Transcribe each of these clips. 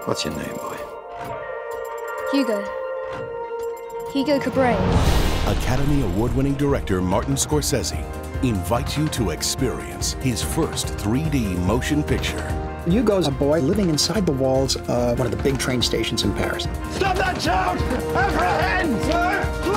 What's your name, boy? Hugo. Hugo Cabret. Academy Award-winning director Martin Scorsese invites you to experience his first 3D motion picture. Hugo's a boy living inside the walls of one of the big train stations in Paris. Stop that shout! Apprehend, sir!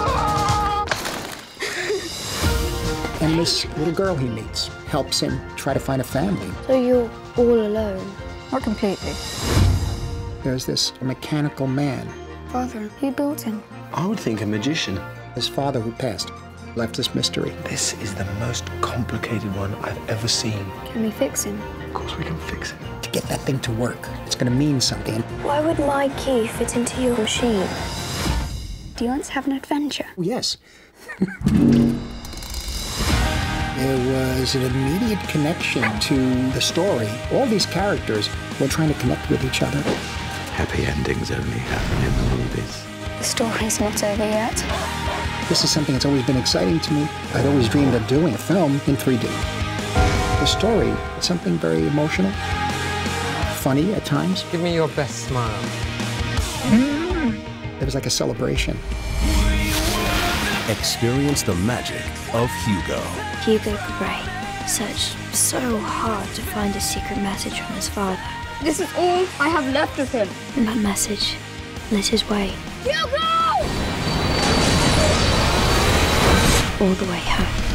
And this little girl he meets helps him try to find a family. So you're all alone? Not completely. There's this mechanical man. Father, who built him? I would think a magician. His father who passed left this mystery. This is the most complicated one I've ever seen. Can we fix him? Of course we can fix it. To get that thing to work, it's going to mean something. Why would my key fit into your machine? Do you want to have an adventure? Oh, yes. There was an immediate connection to the story. All these characters were trying to connect with each other. Happy endings only happen in the movies. The story's not over yet. This is something that's always been exciting to me. I'd always dreamed of doing a film in 3D. The story is something very emotional, funny at times. Give me your best smile. It was like a celebration. Experience the magic of Hugo. Hugo Cabret searched so hard to find a secret message from his father. This is all I have left of him. And that message lit his way Hugo! all the way home.